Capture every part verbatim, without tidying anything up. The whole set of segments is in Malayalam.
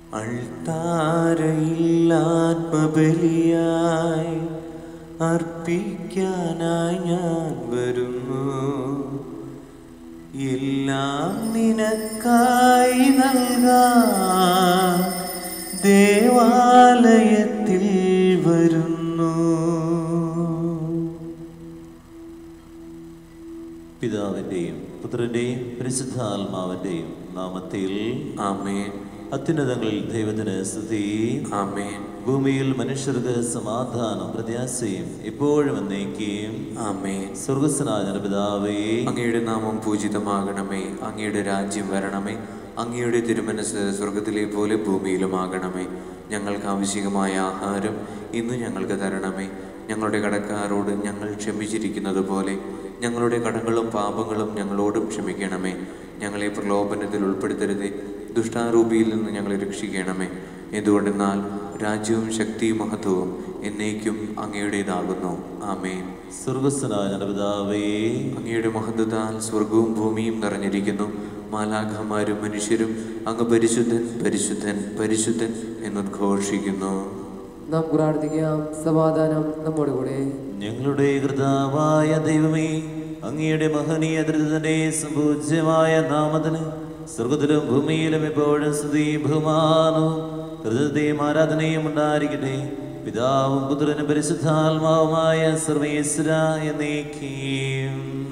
അൾത്താരയിൽ ആത്മബലിയായി അർപ്പിക്കാനായി ഞാൻ വരുന്നു. എല്ലാം നിനക്കായി നൽകാൻ ദേവാലയത്തിൽ വരുന്നു. പിതാവിന്റെയും പുത്രന്റെയും പരിശുദ്ധാത്മാവിന്റെയും നാമത്തിൽ ആമേൻ. അത്യുന്നതങ്ങളിൽ ദൈവത്തിന് സ്തുതി. ആമേൻ. ഭൂമിയിൽ മനുഷ്യർക്ക് സമാധാനം പ്രത്യാശയും എപ്പോഴും എന്നേക്കും. ആമേൻ. സ്വർഗ്ഗസ്ഥനായ പിതാവേ, അങ്ങയുടെ നാമം പൂജിതമാകണമേ. അങ്ങയുടെ രാജ്യം വരണമേ. അങ്ങയുടെ തിരുമനസ് സ്വർഗത്തിലെ പോലെ ഭൂമിയിലുമാകണമേ. ഞങ്ങൾക്ക് ആവശ്യമായ ആഹാരം ഇന്ന് ഞങ്ങൾക്ക് തരണമേ. ഞങ്ങളുടെ കടക്കാരോട് ഞങ്ങൾ ക്ഷമിച്ചിരിക്കുന്നത് പോലെ ഞങ്ങളുടെ കടങ്ങളും പാപങ്ങളും ഞങ്ങളോടും ക്ഷമിക്കണമേ. ഞങ്ങളെ പ്രലോഭനത്തിൽ ഉൾപ്പെടുത്തരുതേ, ദുഷ്ടാരൂപിയിൽ നിന്ന് ഞങ്ങളെ രക്ഷിക്കണമേ. എന്തുകൊണ്ടെന്നാൽ രാജ്യവും ശക്തിയും മഹത്വവും എന്നേക്കും അങ്ങയുടേതാകുന്നു. ആമേൻ. സ്വർഗ്ഗസ്ഥനായ പിതാവേ, അങ്ങയുടെ മഹത്വത്താൽ സ്വർഗവും ഭൂമിയും നിറഞ്ഞിരിക്കുന്നു. മാലാഖമാരും മനുഷ്യരും അങ്ങ് പരിശുദ്ധൻ പരിശുദ്ധൻ പരിശുദ്ധൻ എന്നുദ്ഘോഷിക്കുന്നു. നാം പ്രാർത്ഥിക്കാം. സമാധാനം നമ്മോട് കൂടെ. ഞങ്ങളുടെ കർത്താവായ ദൈവമേ, അങ്ങയുടെ മഹനീയ ദൃഢന്റെ സംപൂജ്യമായ നാമത്തിന് സ്വർഗത്തിലും ഭൂമിയിലും എപ്പോഴും സ്തുതി ബഹുമാനവും കൃതജ്ഞതയും ആരാധനയും ഉണ്ടായിരിക്കട്ടെ. പിതാവും പുത്രനും പരിശുദ്ധാത്മാവുമായ സർവേശ്വര എന്നേക്കും.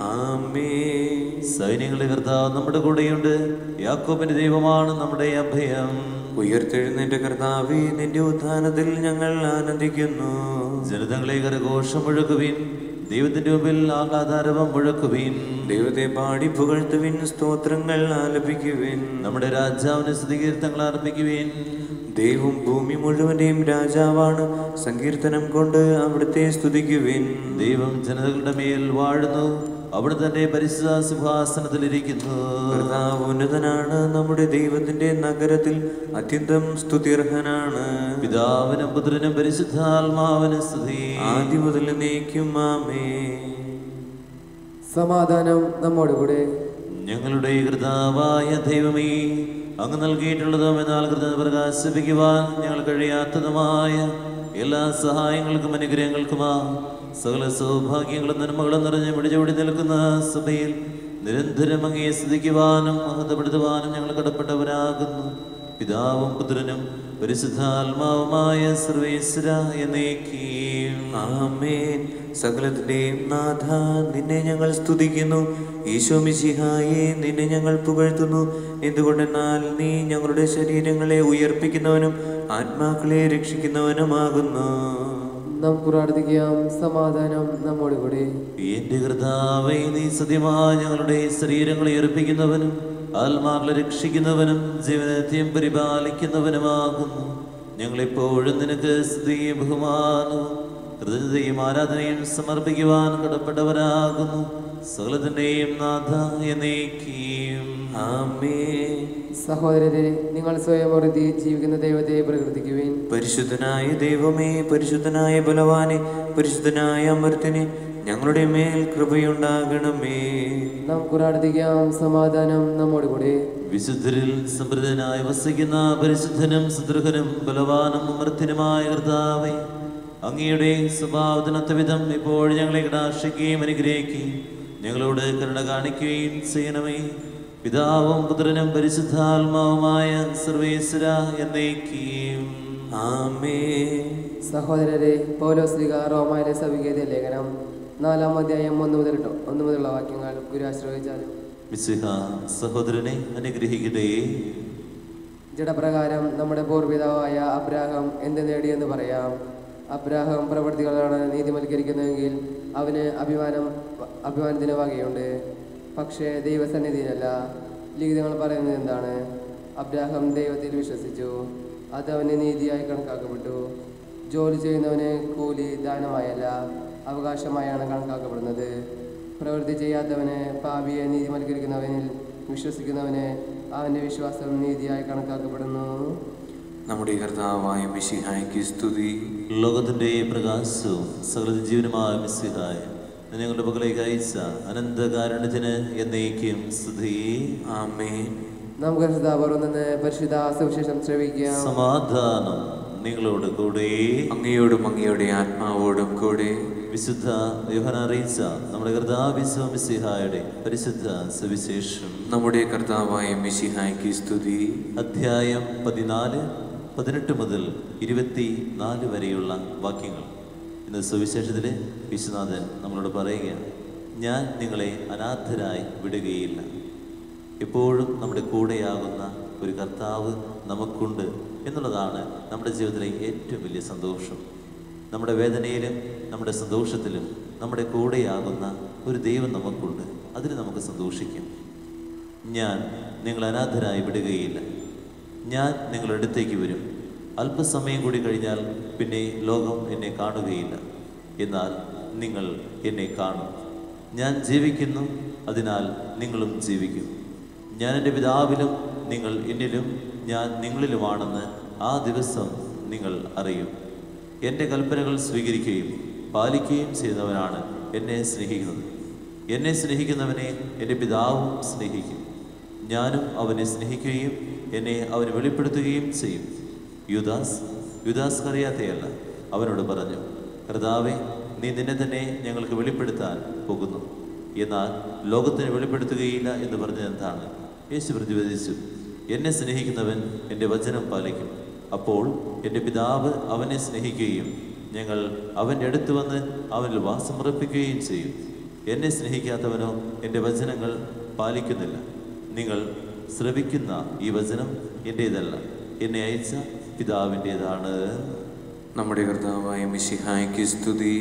ആമേൻ. സൈന്യങ്ങളുടെ കർത്താവ് നമ്മുടെ കൂടെയുണ്ട്. യാക്കോബിന്റെ ദൈവമാണ് നമ്മുടെ അഭയം. ഉയർത്തെഴുന്നേറ്റ കർത്താവേ, നിന്റെ ഉത്ഥാനത്തിൽ ഞങ്ങൾ ആനന്ദിക്കുന്നു. ജനതകളെ കരഘോഷം മുഴക്കുവിൻ, ദൈവത്തിന്റെ മുമ്പിൽ ആഹ്ലാദാരവം മുഴക്കുവിൻ. ദൈവത്തെ പാടി പുകഴ്ത്തുവിൻ, സ്തോത്രങ്ങൾ ആലപിക്കുവിൻ. നമ്മുടെ രാജാവിന് സ്തുതികീർത്തനങ്ങൾ അർപ്പിക്കുവിൻ. ദൈവം ഭൂമി മുഴുവന്റെയും രാജാവാണ്. സങ്കീർത്തനം കൊണ്ട് അവിടുത്തെ സ്തുതിക്കുവിൻ. ദൈവം ജനതകളുടെ മേൽ വാഴുന്നു, അവിടെ തന്റെ പരിശുദ്ധ സിംഹാസനത്തിലിരിക്കുന്നു. കർത്താവ് ഉന്നതനാണ്. നമ്മുടെ ദൈവത്തിന്റെ നഗരത്തിൽ അത്യന്തം സ്തുത്യർഹനാണ്. പിതാവിനും പുത്രനും പരിശുദ്ധാത്മാവിനും സ്തുതി, ആദ്യം മുതൽ എന്നേക്കും. ആമേൻ. സമാധാനം നമ്മോട് കൂടെ. ഞങ്ങളുടെ കർത്താവായ ദൈവമേ, അങ്ങ് നൽകിയിട്ടുള്ളതും എന്നാൽ കൃതജ്ഞത പ്രകാശിപ്പിക്കുവാൻ ഞങ്ങൾ കഴിയാത്തതുമായ എല്ലാ സഹായങ്ങൾക്കും അനുഗ്രഹങ്ങൾക്കുമാ സകല സൗഭാഗ്യങ്ങളും നന്മകളും നിറഞ്ഞ് പിടിച്ചോടി നിൽക്കുന്ന സഭയിൽ നിരന്തരം അങ്ങയെ സ്തുതിക്കുവാനും മഹത്വപ്പെടുത്തുവാനും ഞങ്ങൾ കടപ്പെട്ടവരാകുന്നു. പിതാവും പുത്രനും പരിശുദ്ധാത്മാവുമായ സർവേശ്വര എന്നേക്കും. ആമേൻ. സകലത്തിന്റെയും നാഥ, നിന്നെ ഞങ്ങൾ സ്തുതിക്കുന്നു. ഈശോ മിശിഹായെ, നിന്നെ ഞങ്ങൾ പുകഴ്ത്തുന്നു. എന്തുകൊണ്ടെന്നാൽ നീ ഞങ്ങളുടെ ശരീരങ്ങളെ ഉയർപ്പിക്കുന്നവനും ആത്മാക്കളെ രക്ഷിക്കുന്നവനുമാകുന്നു. നാം പ്രാർത്ഥിക്കാം. സമാധാനം നമ്മോട് കൂടെ. എന്റെ കർത്താവേ, നീ സത്യമായി ഞങ്ങളുടെ ശരീരങ്ങളെ ഏർപ്പിക്കുന്നവനും ആത്മാക്കളെ രക്ഷിക്കുന്നവനും ജീവനത്തെയും പരിപാലിക്കുന്നവനുമാകുന്നു. ഞങ്ങളെപ്പോഴും നിനക്ക് സ്തുതിയും ബഹുമാനവും കൃതജ്ഞതയും ആരാധനയും സമർപ്പിക്കുവാൻ കടപ്പെട്ടവരാകുന്നു. സകലത്തിന്റെയും നാഥ എന്നേക്കും. ആമേൻ. സഹോദരരെ, നിങ്ങൾ സ്വയം ഉറുതി ജീവിക്കുന്ന ദൈവത്തെ പ്രകീർത്തിക്കുവിൻ. പരിശുദ്ധനായ ദൈവമേ, പരിശുദ്ധനായ ബലവാനെ, പരിശുദ്ധനായ അമർത്തിനെ, ഞങ്ങളുടെ മേൽ കൃപയുണ്ടാകണമേ. നാം പ്രാർത്ഥിക്കാം. സമാധാനം നമ്മോട് കൂടെ. വിശുദ്ധരിൽ സമൃദ്ധനായി വസിക്കുന്ന പരിശുദ്ധനും സുദൃഢനും ബലവാനും അമർത്തിനുമായ കർത്താവേ, അങ്ങയുടെ സ്വഭാവത്തിനൊത്ത വിധം ഇപ്പോൾ ഞങ്ങളെ കടാക്ഷിക്കുകയും അനുഗ്രഹിക്കുകയും ഞങ്ങളോട് കരുണ കാണിക്കുകയും ചെയ്യണമേ. പിതാവും പുത്രനും പരിശുദ്ധാത്മാവുമായ സർവേശ്വര എന്നേക്കും. ആമേൻ. സഹോദരരെ, പൗലോസ്ലീഹ റോമായിലെ സഭയ്ക്കെഴുതിയ ലേഖനം നാലാം അധ്യായം ഒന്ന് മുതൽ ഒന്ന് മുതലുള്ള വാക്യങ്ങൾ ഗുരുആശ്രയിച്ചാലും. മിശിഹ സഹോദരനെ അനുഗ്രഹിക്കട്ടെ. ജഡപ്രകാരം നമ്മുടെ പൂർവ്വപിതാവായ അബ്രാഹാം എന്ത് നേടിയെന്ന് പറയാം. അബ്രാഹാം പ്രവൃത്തികളാണ് നീതിവൽക്കരിക്കുന്നതെങ്കിൽ അവന് അഭിമാനം അഭിമാനത്തിന് വകയുണ്ട്. പക്ഷേ ദൈവസന്നിധിയിലല്ല. ലിഖിതങ്ങൾ പറയുന്നത് എന്താണ്? അബ്രാഹാം ദൈവത്തിൽ വിശ്വസിച്ചു, അത് അവന് നീതിയായി കണക്കാക്കപ്പെട്ടു. ജോലി ചെയ്യുന്നവന് കൂലി ദാനമായല്ല, അവകാശമായാണ് കണക്കാക്കപ്പെടുന്നത്. പ്രവൃത്തി ചെയ്യാത്തവന്, പാപിയെ നീതിവൽക്കരിക്കുന്നവനിൽ വിശ്വസിക്കുന്നവന് അവൻ്റെ വിശ്വാസം നീതിയായി കണക്കാക്കപ്പെടുന്നു. നമ്മുടെ കർത്താവായ മിശിഹായ്ക്ക് സ്തുതി. ലോകത്തിന്റെ പ്രകാശവും സകല ജീവനുമായ മിശിഹായ ഞങ്ങളുടെ പകലേക്ക് അയച്ച അനന്തകാരുണ്യത്തിന് എന്നേക്കും സ്തുതി. ആമേൻ. നമുക്ക് ശ്രദ്ധാപൂർവം നിന്ന് പരിശുദ്ധ സുവിശേഷം ശ്രവിക്കാം. സമാധാനം നിങ്ങളോട് കൂടെ. അങ്ങയോടും അങ്ങയുടെ ആത്മാവോടും കൂടെ. വിശുദ്ധ യോഹന്നാൻ അറിയിച്ച നമ്മുടെ കർത്താവ് മിശിഹായുടെ പരിശുദ്ധ സുവിശേഷം. നമ്മുടെ കർത്താവായ മിശിഹായ്ക്ക് സ്തുതി. അധ്യായം പതിനാല് പതിനെട്ട് മുതൽ ഇരുപത്തി നാല് വരെയുള്ള വാക്യങ്ങൾ. ഇന്ന് സുവിശേഷത്തിലെ വിശ്വനാഥൻ നമ്മളോട് പറയുകയാണ്, ഞാൻ നിങ്ങളെ അനാഥരായി വിടുകയില്ല. എപ്പോഴും നമ്മുടെ കൂടെയാകുന്ന ഒരു കർത്താവ് നമുക്കുണ്ട് എന്നുള്ളതാണ് നമ്മുടെ ജീവിതത്തിലെ ഏറ്റവും വലിയ സന്തോഷം. നമ്മുടെ വേദനയിലും നമ്മുടെ സന്തോഷത്തിലും നമ്മുടെ കൂടെയാകുന്ന ഒരു ദൈവം നമുക്കുണ്ട്. അതിന് നമുക്ക് സന്തോഷിക്കാം. ഞാൻ നിങ്ങളെ അനാഥരായി വിടുകയില്ല. ഞാൻ നിങ്ങളുടെ അടുത്തേക്ക് വരും. അല്പസമയം കൂടി കഴിഞ്ഞാൽ പിന്നെ ലോകം എന്നെ കാണുകയില്ല, എന്നാൽ നിങ്ങൾ എന്നെ കാണും. ഞാൻ ജീവിക്കുന്നു, അതിനാൽ നിങ്ങളും ജീവിക്കും. ഞാൻ എൻ്റെ പിതാവിലും നിങ്ങൾ എന്നിലും ഞാൻ നിങ്ങളിലുമാണെന്ന് ആ ദിവസം നിങ്ങൾ അറിയും. എൻ്റെ കൽപ്പനകൾ സ്വീകരിക്കുകയും പാലിക്കുകയും ചെയ്യുന്നവനാണ് എന്നെ സ്നേഹിക്കുന്നത്. എന്നെ സ്നേഹിക്കുന്നവനെ എൻ്റെ പിതാവും സ്നേഹിക്കും. ഞാനും അവനെ സ്നേഹിക്കുകയും എന്നെ അവന് വെളിപ്പെടുത്തുകയും ചെയ്യും. യൂദാസ് യൂദാസ് കറിയാത്തയല്ല അവനോട് പറഞ്ഞു, കർത്താവേ, നീ നിന്നെ തന്നെ ഞങ്ങൾക്ക് വെളിപ്പെടുത്താൻ പോകുന്നു, എന്നാൽ ലോകത്തിന് വെളിപ്പെടുത്തുകയില്ല എന്ന് പറഞ്ഞത് എന്താണ്? യേശു പ്രതിവദിച്ചു, എന്നെ സ്നേഹിക്കുന്നവൻ എൻ്റെ വചനം പാലിക്കും. അപ്പോൾ എൻ്റെ പിതാവ് അവനെ സ്നേഹിക്കുകയും ഞങ്ങൾ അവൻ്റെ അടുത്ത് വന്ന് അവനിൽ വാസമുറപ്പിക്കുകയും ചെയ്യും. എന്നെ സ്നേഹിക്കാത്തവനോ എൻ്റെ വചനങ്ങൾ പാലിക്കുന്നില്ല. നിങ്ങൾ ശ്രവിക്കുന്ന ഈ വചനം എൻ്റേതല്ല, എന്നെ അയച്ച പിതാവിൻ്റേതാണ്. നമ്മുടെ കർത്താവായ മിശിഹായ്ക്ക് സ്തുതി.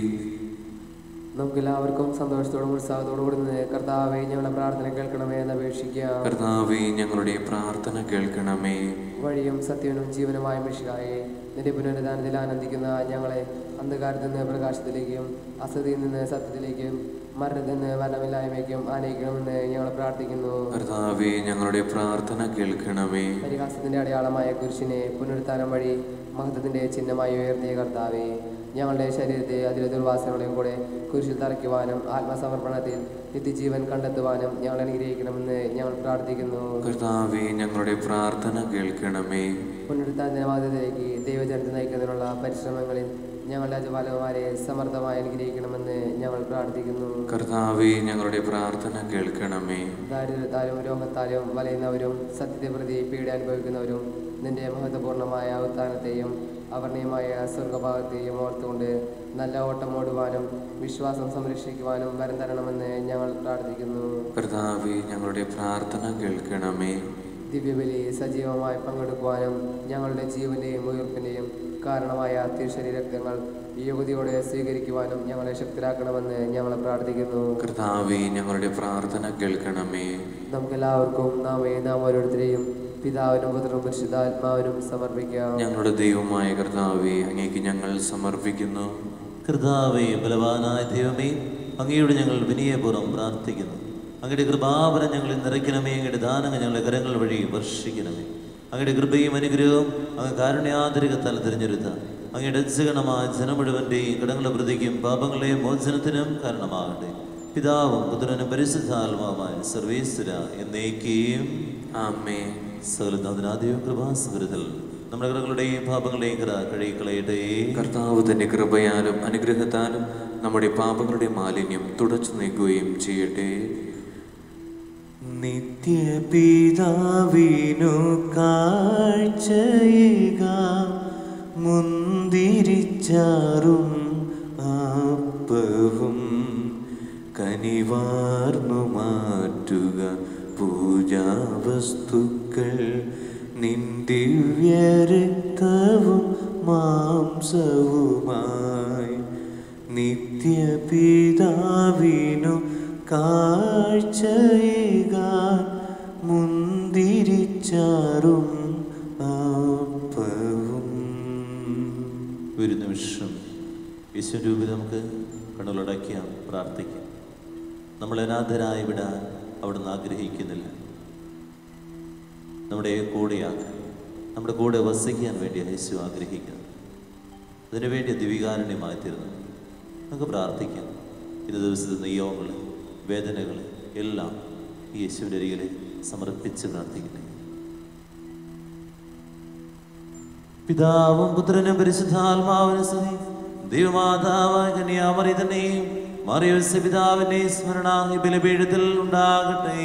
നമുക്കെല്ലാവർക്കും സന്തോഷത്തോടും ഉത്സാഹത്തോടും കൂടി നിന്ന് കർത്താവേ, ഞങ്ങളുടെ പ്രാർത്ഥന കേൾക്കണമേ എന്ന് അപേക്ഷിക്കാം. കർത്താവേ, ഞങ്ങളുടെ പ്രാർത്ഥന കേൾക്കണമേ. വഴിയും സത്യവനും ജീവനുമായ മിശിഹായെ, നിന്റെ പുനരുദ്ധാനത്തിൽ ആനന്ദിക്കുന്ന ഞങ്ങളെ അന്ധകാരത്തിൽ നിന്ന് പ്രകാശത്തിലേക്കും അസതിയിൽ നിന്ന് സത്യത്തിലേക്കും മരണത്തിൽ നിന്ന് മരണമില്ലായ്മയ്ക്കും ആനയിക്കണമെന്ന് ഞങ്ങൾ പ്രാർത്ഥിക്കുന്നു. കർത്താവേ, ഞങ്ങളുടെ പ്രാർത്ഥന കേൾക്കണമേ. പരിഹാസത്തിന്റെ അടയാളമായ കുരിശിനെ പുനരുത്ഥാനം വഴി മഹത്വത്തിന്റെ ചിഹ്നമായി ഉയർത്തിയ കർത്താവേ, ഞങ്ങളുടെ ശരീരത്തെ അതിലെ ദുർവാസനകളെയും കൂടെ കുരിശിൽ തറയ്ക്കുവാനും ആത്മസമർപ്പണത്തിൽ നിത്യജീവൻ കണ്ടെത്തുവാനും ഞങ്ങൾ അനുഗ്രഹിക്കണമെന്ന് ഞങ്ങൾ പ്രാർത്ഥിക്കുന്നു. കർത്താവേ, ഞങ്ങളുടെ പ്രാർത്ഥന കേൾക്കണമേ. പുനരുത്ഥാനത്തിന്റെ മാർഗ്ഗത്തിലേക്ക് ദൈവജനത്തെ നയിക്കുന്നതിനുള്ള പരിശ്രമങ്ങളിൽ ഞങ്ങളുടെ അജപാലകന്മാരെ സമർത്ഥമായി അനുഗ്രഹിക്കണമെന്ന് ഞങ്ങൾ പ്രാർത്ഥിക്കുന്നു. കർത്താവേ, ഞങ്ങളുടെ പ്രാർത്ഥന കേൾക്കണമേ. ദാരിദ്ര്യത്താലും രോഗത്താലും വലയുന്നവരും സത്യത്തെ പ്രതി പീഡ അനുഭവിക്കുന്നവരും നിന്റെ മഹത്വപൂർണമായ ഉത്ഥാനത്തെയും അവർണീയമായ സ്വർഗഭാഗത്തെയും ഓർത്തുകൊണ്ട് നല്ല ഓട്ടം ഓടുവാനും വിശ്വാസം സംരക്ഷിക്കുവാനും വരം തരണമെന്ന് ഞങ്ങൾ പ്രാർത്ഥിക്കുന്നു. കർത്താവേ, ഞങ്ങളുടെ പ്രാർത്ഥന കേൾക്കണമേ. ദിവ്യബലി സജീവമായി പങ്കെടുക്കുവാനും ഞങ്ങളുടെ ജീവന്റെയും ഉയർപ്പിന്റെയും കാരണമായ തിരുശരീരക്തങ്ങൾ യോഗ്യതയോടെ സ്വീകരിക്കുവാനും ഞങ്ങളെ ശക്തരാക്കണമെന്ന് ഞങ്ങൾ പ്രാർത്ഥിക്കുന്നു. കർത്താവേ, ഞങ്ങളുടെ പ്രാർത്ഥന കേൾക്കണമേ. നമുക്കെല്ലാവർക്കും നാം നാം ഓരോരുത്തരെയും പിതാവിനും പുത്രനും പരിശുദ്ധാത്മാവിനും സമർപ്പിക്കാം. ഞങ്ങളുടെ ദൈവമായ കർത്താവേ, അങ്ങേക്ക് ഞങ്ങൾ സമർപ്പിക്കുന്നു. കർത്താവേ, ബലവാനായ ദൈവമേ, അങ്ങയോട് ഞങ്ങൾ വിനയപൂർവ്വം പ്രാർത്ഥിക്കുന്നു. അങ്ങയുടെ കൃപാവരം ഞങ്ങളിൽ നിറയ്ക്കണമേ. അങ്ങയുടെ ദാനങ്ങൾ ഞങ്ങളുടെ കരങ്ങൾ വഴി വർഷിക്കണമേ. അങ്ങയുടെ കൃപയും അനുഗ്രഹവും അങ്ങ് കാരുണ്യാന്തരികത്താൽ തിരഞ്ഞെടുത്ത അങ്ങയുടെ അജ്ജഗണമായ ജനം മുഴുവൻ്റെയും കടങ്ങളുടെ പ്രതിക്കും പാപങ്ങളുടെയും മോചനത്തിനും കാരണമാകട്ടെ. പിതാവും പുത്രനും പരിശുദ്ധാത്മാവുമായ സർവേശ്വര എന്നേക്കും ആമേൻ. സകലനാഥനാദിയും കൃപാസമൃദ്ധൽ നമ്മുടെ കടങ്ങളുടെയും പാപങ്ങളുടെയും കറ കഴുകിക്കളയട്ടെ. കർത്താവ് തന്റെ കൃപയാലും അനുഗ്രഹത്താലും നമ്മുടെ പാപങ്ങളുടെ മാലിന്യം തുടച്ചു നീക്കുകയും ചെയ്യട്ടെ. നിത്യപിതാവിനു കാഴ്ചയേക മുന്തിരിച്ചാറും അപ്പവും കനിവാർന്നു മാറ്റുക പൂജാവസ്തുക്കൾ നിൻ ദിവ്യരക്തവും മാംസവുമായി നിത്യപിതാവിനു കാഴ്ചയേകാൻ മുന്തിരിച്ചാറും അപ്പവും. ഒരു നിമിഷം യേശുരൂപി നമുക്ക് കണ്ണുകളടയ്ക്കാം, പ്രാർത്ഥിക്കാം. നമ്മൾ അനാഥരായി വിടാൻ അവിടുന്ന് ആഗ്രഹിക്കുന്നില്ല. നമ്മുടെ കൂടെയാകാൻ, നമ്മുടെ കൂടെ വസിക്കാൻ വേണ്ടിയാണ് യേശു ആഗ്രഹിക്കുന്നത്. അതിനുവേണ്ടി ദിവികാരുണ്യമായി തീർന്നു. നമുക്ക് പ്രാർത്ഥിക്കാം. ഇന്ന് ദിവസത്തെ നിയോഗങ്ങൾ, വേദനകൾ എല്ലാം ഈ യേശുവിൻ്റെ അരികിൽ സമർപ്പിച്ച് പ്രാർത്ഥിക്കട്ടെ. പിതാവും പുത്രനും പരിശുദ്ധാത്മാവിനും സ്തുതി. ദൈവമാതാവായ കന്യാമറിയത്തിന്റെയും മറിയോസെ പിതാവിന്റെയും സ്മരണ ഈ ബലിപീഠത്തിൽ ഉണ്ടാകട്ടെ.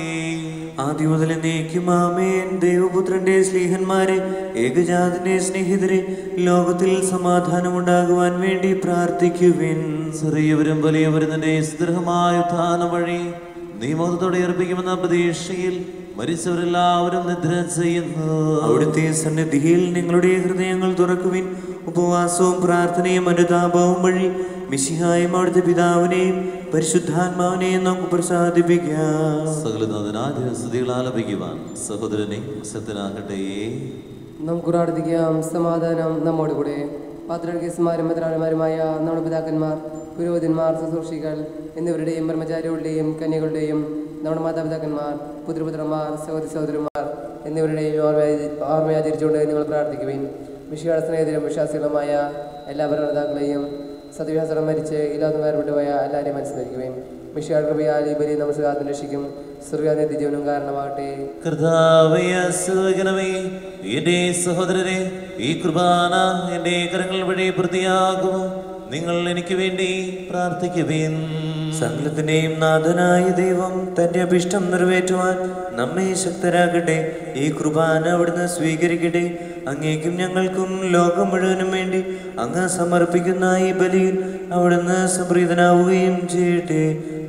ആദ്യം മുതൽ എന്നേക്കും ആമേൻ. ദൈവപുത്രന്റെ സ്നേഹന്മാരെ, ഏകജാതന്റെ സ്നേഹിതരെ, ലോകത്തിൽ സമാധാനമുണ്ടാകുവാൻ വേണ്ടി പ്രാർത്ഥിക്കുവിൻ. ചെറിയവരും വലിയവരും നിന്റെ സുദൃഢമായ ഉത്ഥാനം വഴി നിയമത്തോടെ അർപ്പിക്കുമെന്ന പ്രതീക്ഷയിൽ മരിച്ചവരെല്ലാവരും നിദ്ര ചെയ്യുന്നു. അവിടുത്തെ സന്നിധിയിൽ നിങ്ങളുടെ ഹൃദയങ്ങൾ തുറക്കുവിൻ. ഉപവാസവും പ്രാർത്ഥനയും അനുതാപവും വഴി മിശിഹായും അവിടുത്തെ പിതാവിനെയും പരിശുദ്ധാത്മാവിനെയും നമുക്ക് പ്രസാദിപ്പിക്കാം. സകലനാഥനായ സ്തുതികൾ ആലപിക്കുവാൻ സഹോദരനെ ശക്തനാകട്ടെ. നമുക്ക് പ്രാർത്ഥിക്കാം. സമാധാനം നമ്മോട് കൂടെ. പാത്രകേസ്മാരും മെത്രാന്മാരുമായ നമ്മുടെ പിതാക്കന്മാർ, പുരോഹിതന്മാർ, ശുശ്രൂഷികൾ എന്നിവരുടെയും ബ്രഹ്മചാരികളുടെയും കന്യകളുടെയും നമ്മുടെ മാതാപിതാക്കന്മാർ, പുത്രപുത്രന്മാർ, സഹോദരി സഹോദരന്മാർ എന്നിവരുടെയും ഓർമ്മ ഓർമ്മയാചരിച്ചുകൊണ്ട് നിങ്ങൾ പ്രാർത്ഥിക്കുവിൻ. മിശിഹായുടെ സ്നേഹിതരും വിശ്വാസികളുമായ എല്ലാ ഭരണതാക്കളെയും സത്യവിശ്വാസം മരിച്ച് ഇല്ലാതെ വേർപെട്ടുപോയ എല്ലാവരെയും മനസ്സിലാക്കുവിൻ. മിശിഹായുടെ കൃപയാൽ ഈ ബലി നമ്മുടെ സകാലം രക്ഷിക്കും. സ്വർഗ്ഗാനിത്യ ജീവനും കാരണമാകട്ടെ. കർത്താവേ, ആശ്വസിക്കണമേ. എന്റെ സഹോദരരെ, ഈ കുർബാന എന്റെ കരങ്ങൾ വഴി പൂർത്തിയാകുമോ? നിങ്ങൾ എനിക്ക് വേണ്ടി പ്രാർത്ഥിക്കുവിൻ. സകലത്തിന്റെയും നാഥനായ ദൈവം തന്റെ അഭിഷ്ടം നിറവേറ്റുവാൻ നമ്മെ ശക്തരാകട്ടെ. ഈ കുർബാന അവിടുന്ന് സ്വീകരിക്കട്ടെ. അങ്ങേക്കും ഞങ്ങൾക്കും ലോകം മുഴുവനും വേണ്ടി അങ്ങ് സമർപ്പിക്കുന്ന ഈ ബലിയിൽ അവിടുന്ന് സംപ്രീതനാവുകയും ചെയ്യട്ടെ.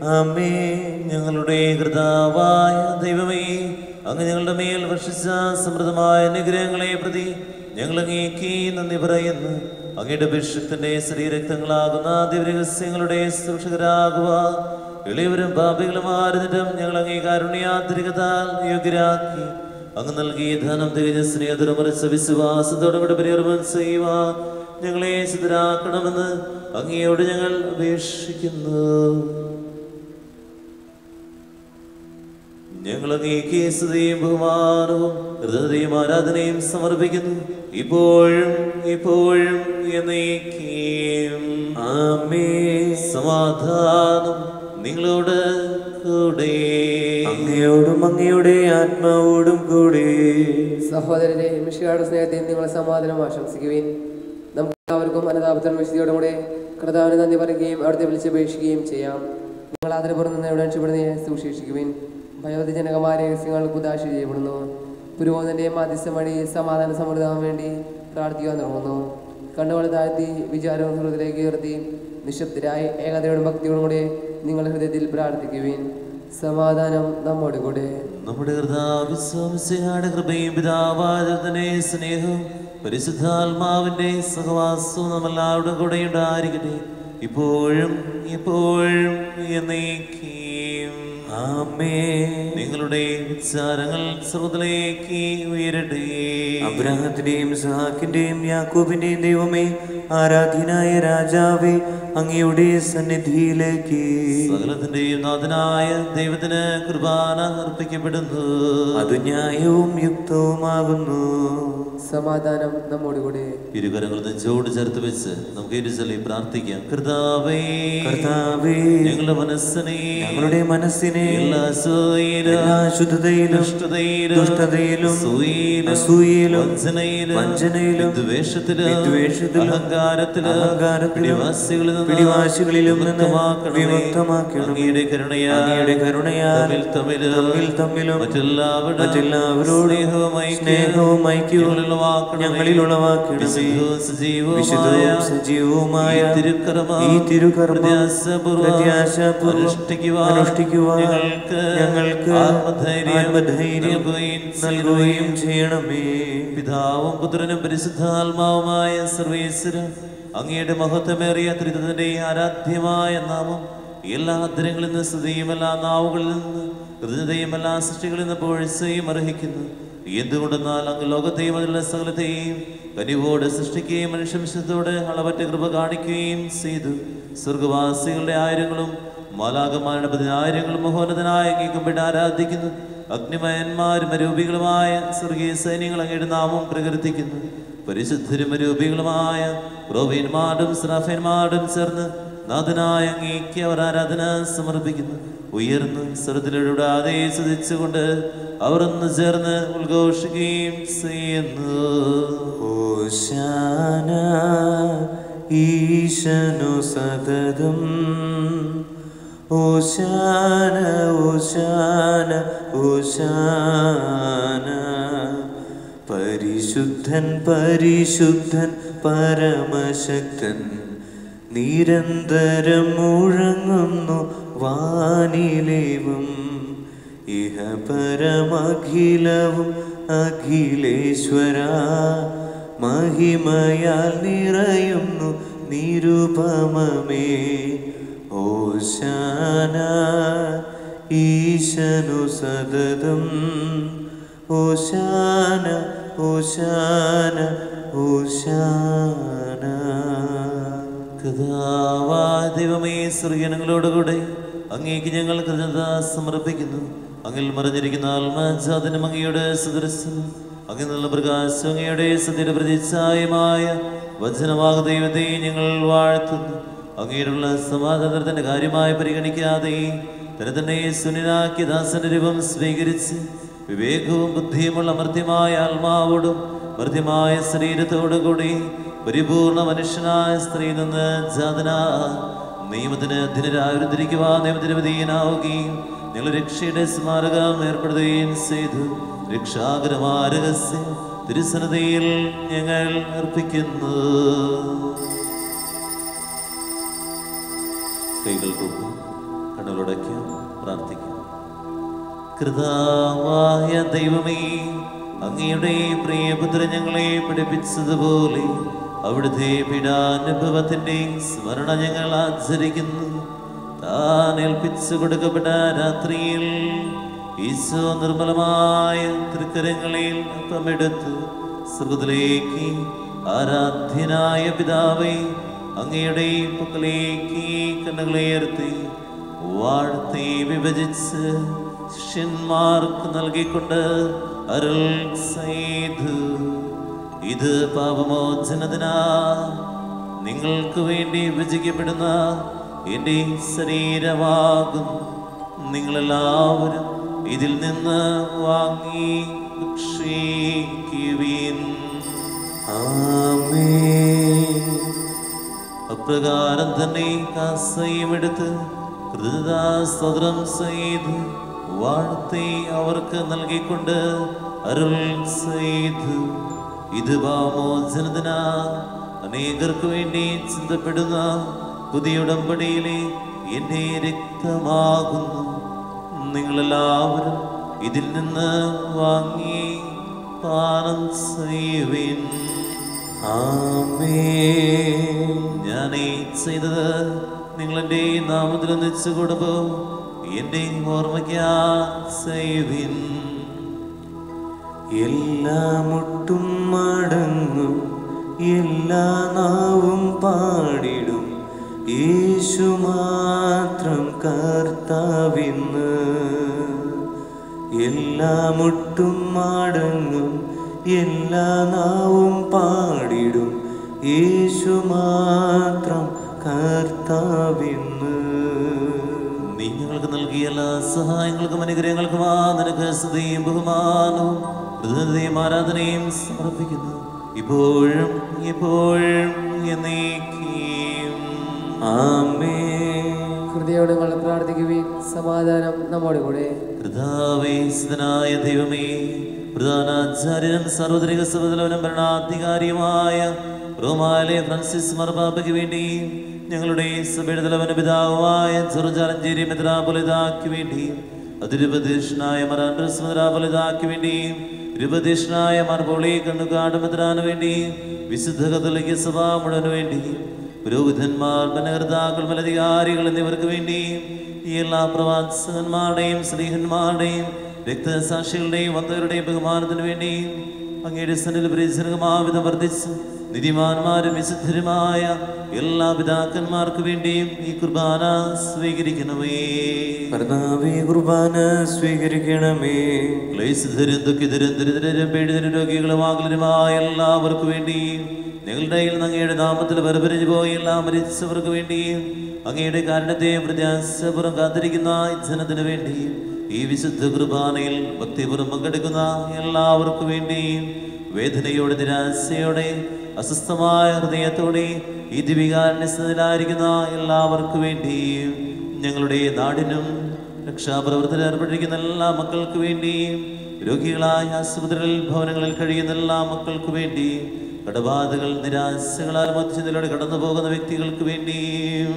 ആമേൻ. ഞങ്ങളുടെ കർത്താവായ ദൈവമേ, അങ്ങ് ഞങ്ങളുടെ മേൽ വർഷിച്ച സമൃദ്ധമായ അനുഗ്രഹങ്ങളെ പ്രതി ഞങ്ങൾ അങ്ങേക്ക് നന്ദി പറയുന്നു. അങ്ങയുടെ അഭിഷേകത്തിന്റെ ശ്രീരക്തങ്ങളാകുന്ന ദിവ്യരഹസ്യങ്ങളുടെ സൂക്ഷകരാകുക എളിയവരും പാപികളും ആരുന്നിട്ടും ഞങ്ങൾ അങ്ങേ കാരുണ്യാതിരികതാൽ യോഗ്യരാക്കി അങ്ങ് നൽകിയ ധനം തികഞ്ഞ സ്നേഹത്തോടെ മറിച്ച വിശ്വാസത്തോടെ പരികർമ്മം ചെയ്യുവാൻ ഞങ്ങളെ സിദ്ധരാക്കണമെന്ന് അങ്ങയോട് ഞങ്ങൾ അപേക്ഷിക്കുന്നു. ഞങ്ങൾ അങ്ങേക്ക് സ്തുതിയും ബഹുമാനവും ഹൃദയവും ആരാധനയും സമർപ്പിക്കുന്നു, ഇപ്പോഴും ഇപ്പോഴും എന്നേക്കും. ആമേൻ. സമാധാനം നിങ്ങളോട് കൂടെ. അങ്ങയോടും അങ്ങയുടെ ആത്മാവോടും കൂടെ. സഹോദരരെ, മിശിഹായുടെ സ്നേഹത്തിൽ നിങ്ങൾ സമാധാനം ആശംസിക്കുവിൻ. നമുക്ക് എല്ലാവർക്കും അനുതാപത്തിനും വിശുദ്ധിയോടും കൂടെ കർത്താവിന് നന്ദി പറയുകയും അവിടുത്തെ വിളിച്ചപേക്ഷിക്കുകയും ചെയ്യാം. നിങ്ങൾ ആദരപൂർവ്വം നിന്ന് എവിടെ രക്ഷപ്പെടുന്നതിനെ സൂക്ഷിക്കുവിൻ. ഭയോധിജനകമായ രഹസ്യങ്ങൾ കുദാശ ചെയ്യപ്പെടുന്നു. പുരോഹിതന്റെ മാധ്യസ്ഥം വഴി സമാധാന സമൃദ്ധമാകാൻ വേണ്ടി പ്രാർത്ഥിക്കാൻ തുടങ്ങുന്നു. കണ്ണുകൾ താഴ്ത്തി വിചാരവും ഹൃദയത്തിലേക്ക് ഉയർത്തി നിശബ്ദരായി ഏകാഗ്രതയോടും ഭക്തിയോടും കൂടെ നിങ്ങളുടെ ഹൃദയത്തിൽ പ്രാർത്ഥിക്കുവിൻ. സമാധാനം നമ്മോട് കൂടെ. നമ്മുടെ കർത്താവിശ്വാസിയുടെ കൃപയും പിതാവാചനെ സ്നേഹവും പരിശുദ്ധാത്മാവിന്റെ സഹവാസവും നമ്മളെല്ലാവരുടെ കൂടെ ഉണ്ടായിരിക്കട്ടെ, ഇപ്പോഴും എപ്പോഴും എന്നേക്കും. ആമേൻ. നിങ്ങളുടെ വിചാരങ്ങൾ സ്വർഗ്ഗത്തിലേക്ക് ഉയരട്ടെ. അബ്രാഹത്തിന്റെയും ഇസ്ഹാക്കിന്റെയും യാക്കോബിന്റെയും ദൈവമേ, ആരാധ്യനായ രാജാവേ, അങ്ങയുടെ സന്നിധിയിലേക്ക് സകലത്തിന്റെയും നാഥനായ ദൈവത്തിന് കുർബാന അർപ്പിക്കപ്പെടുന്നു. അത് ന്യായവും യുക്തവുമാകുന്നു. സമാധാനം നമ്മോട് കൂടെ. ഇരുകരങ്ങൾ നെഞ്ചോട് ചേർത്ത് വെച്ച് നമുക്ക് ഇരുചൊല്ലി പ്രാർത്ഥിക്കാം. കർത്താവേ, കർത്താവേ, ഞങ്ങളുടെ മനസ്സിനെ ഞങ്ങളുടെ മനസ്സിനെ എല്ലാ അസൂയയിലും, എല്ലാ അശുദ്ധതയിലും, ദുഷ്ടതയിലും, ദുഷ്ടതയിലും, അസൂയയിലും, അസൂയയിലും, വഞ്ചനയിലും, വഞ്ചനയിലും, വിദ്വേഷത്തിലും, വിദ്വേഷത്തിലും, അഹങ്കാരത്തിലും, അഹങ്കാരത്തിലും, പിടിവാശികളിൽ നിന്ന് പിടിവാശികളിലും നിന്ന് വിമുക്തമാക്കണമേ. വിമുക്തമാക്കണമേ. അങ്ങയുടെ കരുണയാൽ, അങ്ങയുടെ കരുണയാൽ തമ്മിൽ തമ്മിലും, തമ്മിൽ തമ്മിലും മറ്റെല്ലാവരോടും മറ്റെല്ലാവരോടും സ്നേഹവും ഐക്യവും സ്നേഹവും ഐക്യവും ഉളവാക്കണമേ. ഞങ്ങളിൽ ഉളവാക്കണമേ. വിശുദ്ധവും സജീവവുമായ വിശുദ്ധവും സജീവവുമായ ഈ തിരുക്കർമ്മം ഈ തിരുക്കർമ്മം പ്രത്യാശാപൂർവ്വം പ്രത്യാശാപൂർവ്വം അനുഷ്ഠിക്കുവാൻ അനുഷ്ഠിക്കുവാൻ ഞങ്ങൾക്ക് ഞങ്ങൾക്ക് ആത്മധൈര്യം ആത്മധൈര്യം നൽകുകയും നൽകുകയും ചെയ്യണമേ. പിതാവും പുത്രനും പരിശുദ്ധാത്മാവുമായ സർവേശ്വരൻ, അങ്ങയുടെ മഹത്വമേറിയ ത്രിത്വത്തിന്റെ ആരാധ്യമായ നാമം എല്ലാ അധരങ്ങളിൽ നിന്ന് സ്തുതിയും എല്ലാ നാവുകളിൽ നിന്ന് കൃതയും എല്ലാ സൃഷ്ടികളിൽ നിന്ന് പോഴ്ചയും അർഹിക്കുന്നു. എന്തുകൊണ്ടെന്നാൽ അങ്ങ് ലോകത്തെയും അതിലുള്ള സകലത്തെയും കനിവോട് സൃഷ്ടിക്കുകയും മനുഷ്യംശത്തോട് അളവറ്റ കൃപ കാണിക്കുകയും ചെയ്തു. സ്വർഗവാസികളുടെ ആയിരങ്ങളും മാലാകമാരുടെ പതിനായിരങ്ങളും മഹോന്നതനായ അങ്ങേക്കുമ്പിട്ട് ആരാധിക്കുന്നു. അഗ്നിമയന്മാരും അരൂപികളുമായ സ്വർഗീയ സൈന്യങ്ങൾ അങ്ങയുടെ നാമം പ്രകീർത്തിക്കുന്നു. പരിശുദ്ധരും അരൂപികളുമായ പ്രവീന്മാരും സ്രാഫന്മാരും ചേർന്ന് നാഥനായ അങ്ങേക്ക് അവർ ആരാധന സമർപ്പിക്കുന്നു. ഉയർന്ന് സ്വരത്തിലൂടാതെ സ്തുതിച്ചുകൊണ്ട് അവർ ഒന്ന് ചേർന്ന് ഉദ്ഘോഷിക്കുകയും ചെയ്യുന്നു. ഓശാന ഈശനു സതതം ഓശാന ഓശാന ഓശാന പരിശുദ്ധൻ പരിശുദ്ധൻ പരമശക്തൻ നിരന്തരം മുഴങ്ങുന്നു വാനിലേവും ഇഹ പരമഖിലവും അഖിലേശ്വര മഹിമയാൽ നിറയുന്നു നിരുപമമേ ഓശാന ഈശനു സതതം ഓശാന ഓശാന ഓശാന. കഥാവായ ദൈവമേ, സ്വർഗീയങ്ങളോടുകൂടെ അങ്ങേക്ക് ഞങ്ങൾ കൃതജ്ഞത സമർപ്പിക്കുന്നു. അങ്ങിൽ മറിഞ്ഞിരിക്കുന്ന ആത്മാജാതനും അങ്ങയുടെ സദൃശം അങ്ങിൽ നിന്നുള്ള പ്രകാശം അങ്ങയുടെ സത്യയുടെ പ്രതിച്ഛായമായ വചനവാക ദൈവത്തെ ഞങ്ങൾ വാഴ്ത്തുന്നു. അങ്ങേയുള്ള സമാധാനത്തിന്റെ കാര്യമായി പരിഗണിക്കാതെ തന്നെ തന്നെ സുനിനാക്കിയ ദാസന്റെ രൂപം സ്വീകരിച്ച് വിവേകവും ബുദ്ധിയുമുള്ള മർദ്യമായ ആത്മാവോടും മർദ്യമായ ശരീരത്തോടും കൂടി പരിപൂർണ മനുഷ്യനായ സ്ത്രീയിൽ നിന്ന് ജാതന നിയമത്തിന് അധീനരായിരിക്കുവാൻ നിയമത്തിന് വിധേയനാവുകയും ഞങ്ങൾ രക്ഷയുടെ സ്മാരകം ഏർപ്പെടുത്തുകയും ചെയ്തു. രക്ഷാകരമായ രഹസ്യം തിരുസന്നിധിയിൽ ഞങ്ങൾ അർപ്പിക്കുന്നു. കൈകൾ തൂക്കും, കണ്ണുകളടയ്ക്ക് പ്രാർത്ഥിക്കും. കൃതാവായ ദൈവമേ, അങ്ങയുടെ പ്രിയപുത്രൻ ഞങ്ങളെ പഠിപ്പിച്ചതുപോലെ അവിടുത്തെ പീഡാനുഭവത്തിന്റെ സ്മരണ ഞങ്ങൾ ആചരിക്കുന്നു. താൻ ഏൽപ്പിച്ചു കൊടുക്കപ്പെട്ട രാത്രിയിൽ ഈശോ നിർമ്മലമായ തൃക്കരങ്ങളിൽ അപ്പമെടുത്ത് സ്വർഗ്ഗത്തിലേക്ക് ആരാധ്യനായ പിതാവേ അങ്ങയുടെ പക്കലേക്ക് കണ്ണുകളെ ഉയർത്തി വാഴ്ത്തി വിഭജിച്ച് ശിഷ്യന്മാർക്ക് നൽകിക്കൊണ്ട് അരുൾ ചെയ്തു, ഇത് പാപമോചനത്തിനാ നിങ്ങൾക്ക് വേണ്ടി വിഭജിക്കപ്പെടുന്ന എന്റെ ശരീരമാകും. നിങ്ങളെല്ലാവരും ഇതിൽ നിന്ന് വാങ്ങി ഭക്ഷിക്കുവിൻ. ആമേൻ. അപ്രകാരം തന്നെ കാസയും എടുത്ത് കൃതജ്ഞതാസ്തോത്രം ചെയ്ത് വാഴ്ത്തി അവർക്ക് നൽകിക്കൊണ്ട് അരുൾ ചെയ്തു, ഇത് പാപമോചനത്തിനാ അനേകർക്ക് വേണ്ടി ചിന്തപ്പെടുന്ന പുതിയ ഉടമ്പടിയിലെ എന്റെ രക്തമാകുന്നു. നിങ്ങളെല്ലാവരും ഇതിൽ നിന്ന് വാങ്ങി പാനം ചെയ്യുവിൻ. ആമേൻ. ഞാനീ ചെയ്തത് നിങ്ങളെന്റെ നാമത്തിൽ ഒന്നിച്ചു കൊടുപ്പോ എന്റെ ഓർമ്മയ്ക്കാ ചെയ്യുവിൻ. എല്ലാ മുട്ടും മടങ്ങും, എല്ലാ നാവും പാടിടും, യേശു മാത്രം കർത്താവിന്ന്. എല്ലാ മുട്ടും മടങ്ങും, എല്ലാ നാവും പാടിടും, യേശു മാത്രം കർത്താവിന്ന്. നീ ഞങ്ങൾക്ക് നൽകിയ എല്ലാ സഹായങ്ങൾക്കും അനുഗ്രഹങ്ങൾക്കും ആ നിനക്ക് സ്തുതിയും ബഹുമാനവും കൃതജ്ഞതയും ആരാധനയും സമർപ്പിക്കുന്നു, ഇപ്പോഴും എപ്പോഴും എന്നേക്കും. ആമേൻ. ഹൃദയോട് നിങ്ങൾ പ്രാർത്ഥിക്കുവിൻ. സമാധാനം നമ്മോട് കൂടെ. കർത്താവേ, സ്തുതനായ ദൈവമേ, പ്രധാനാചാര്യനും സാർവത്രിക സഭതലവനും ഭരണാധികാരിയുമായ റോമാലെ ഫ്രാൻസിസ് മാർപ്പാപ്പയ്ക്ക് വേണ്ടി ഞങ്ങളുടെ സഭയുടെ തലവന പിതാവുമായ ചെറുചാലഞ്ചേരി മെത്രാപൊലീതാക്ക് വേണ്ടി അതിരുപതീഷ്ണായ മറാൻഡ്രസ് മെത്രാപൊലീതാക്ക് വേണ്ടി ഇരുപതീഷ്ണായ മാർപോളി കണ്ണുകാട് മെത്രാന് വേണ്ടി വിശുദ്ധ കത്തോലിക്ക സഭ മുഴുവന് വേണ്ടി പുരോഹിതന്മാർ, ഭരണകർത്താക്കൾ, മേലധികാരികൾ എന്നിവർക്ക് വേണ്ടി ഈ എല്ലാ പ്രവാചകന്മാരുടെയും സ്നേഹന്മാരുടെയും രക്തസാക്ഷികളുടെയും വന്ധകരുടെയും ബഹുമാനത്തിന് വേണ്ടി അങ്ങയുടെ സന്നിധിയിൽ പരിചരണമാവിധം വർദ്ധിച്ച് നിധിമാന്മാരും വിശുദ്ധരുമായ എല്ലാ പിതാക്കന്മാർക്ക് വേണ്ടിയും ഈ കുർബാന സ്വീകരിക്കണമേ. കർത്താവേ, കുർബാന സ്വീകരിക്കണമേ. ക്ലേശിതരും ദുഃഖിതരും ദരിദ്രരും പീഡിതരും രോഗികളും ആകുലരുമായ എല്ലാവർക്കും വേണ്ടിയും ഞങ്ങളുടെ അങ്ങയുടെ നാമത്തിൽ വരപരിഞ്ഞു പോയി എല്ലാം മരിച്ചവർക്ക് വേണ്ടിയും അങ്ങയുടെ കാരണത്തെ പ്രത്യാശപുറം കാത്തിരിക്കുന്ന ജനത്തിനു വേണ്ടിയും ഈ വിശുദ്ധ കുർബാനയിൽ ഭക്തിപൂർവ്വം പങ്കെടുക്കുന്ന എല്ലാവർക്കും വേണ്ടിയും വേദനയോടെ നിരാശയോടെ അസ്വസ്ഥമായ ഹൃദയത്തോടെ ഈ ദിവികാരണ്യസ്ഥിതിയിലായിരിക്കുന്ന എല്ലാവർക്കും വേണ്ടിയും ഞങ്ങളുടെ നാടിനും രക്ഷാപ്രവർത്തനം ഏർപ്പെട്ടിരിക്കുന്ന എല്ലാ മക്കൾക്ക് വേണ്ടിയും രോഗികളായ ആശുപത്രികളിൽ ഭവനങ്ങളിൽ കഴിയുന്ന എല്ലാ മക്കൾക്ക് വേണ്ടിയും കടബാധകൾ നിരാശകളാൽ മധ്യത്തിലൂടെ കടന്നു പോകുന്ന വ്യക്തികൾക്ക് വേണ്ടിയും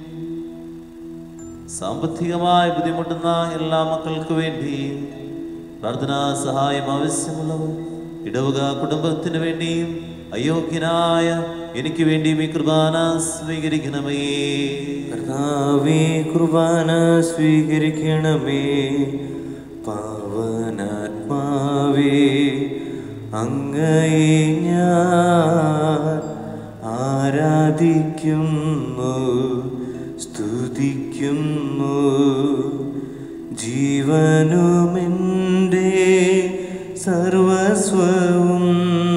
സാമ്പത്തികമായി ബുദ്ധിമുട്ടുന്ന എല്ലാ മക്കൾക്ക് വേണ്ടിയും പ്രാർത്ഥനാ സഹായം ആവശ്യമുള്ളവർ ഇടവക കുടുംബത്തിന് വേണ്ടിയും അയോഗ്യനായ എനിക്ക് വേണ്ടിയും ഈ കുർബാന സ്വീകരിക്കണമേ. കർത്താവേ, കുർബാന സ്വീകരിക്കണമേ. പാവനാത്മാവേ, അങ്ങയെ ഞാൻ ആരാധിക്കുന്നു, സ്തുതിക്കുന്നു. ജീവനുമെൻ്റെ സർവസ്വവും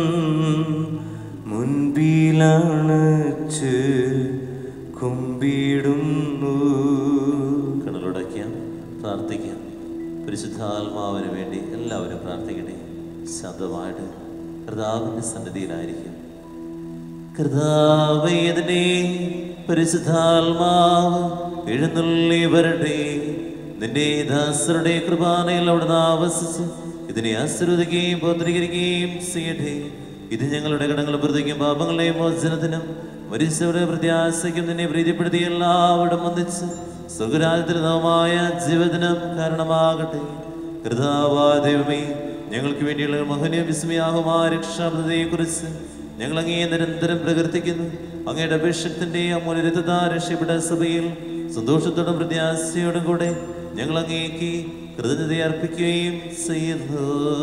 മുൻപിലാണച്ച് കുമ്പിടുന്നു. കണ്ണുടയ്ക്കാം, പ്രാർത്ഥിക്കാം. പരിശുദ്ധാത്മാവിന് വേണ്ടി എല്ലാവരും പ്രാർത്ഥിക്കണേ. ശബ്ദമായിട്ട് കർത്താവിൻ്റെ സന്നിധിയിലായിരിക്കും. കർത്താവേ, അതിനെ പരിശുദ്ധാത്മാവ് എഴുന്നള്ളി വരട്ടെ. നിന്റെ ദാസരുടെ കൃപാനയിൽ അവിടുന്ന് ആവസിച്ച് ഇതിനെ ആശീർവദിക്കുകയും പൗത്രീകരിക്കുകയും ചെയ്യട്ടെ. ഇത് ഞങ്ങളുടെ കടങ്ങളും പ്രതിക്കും പാപങ്ങളുടെയും മോചനത്തിനും മരിച്ചവരുടെ പ്രത്യാശയ്ക്കും നിന്നെ പ്രീതിപ്പെടുത്തി എല്ലാവരും ഒന്നിച്ച് സുഖരാജ്യമായ ജീവിതത്തിനും കാരണമാകട്ടെ. കർത്താവായ ദൈവമേ, ഞങ്ങൾക്ക് വേണ്ടിയുള്ള മഹനീയ വിസ്മയാകുമായ രക്ഷാപദ്ധതിയെ കുറിച്ച് ഞങ്ങൾ അങ്ങേ നിരന്തരം പ്രകീർത്തിക്കുന്നു. അങ്ങയുടെ അഭിഷേകത്തിന്റെ അമൂല്യത രക്ഷപ്പെട്ട സഭയിൽ സന്തോഷത്തോടും പ്രത്യാശയോടും കൂടെ ഞങ്ങൾ അങ്ങേക്ക് കൃതജ്ഞത അർപ്പിക്കുകയും ചെയ്യുന്നു.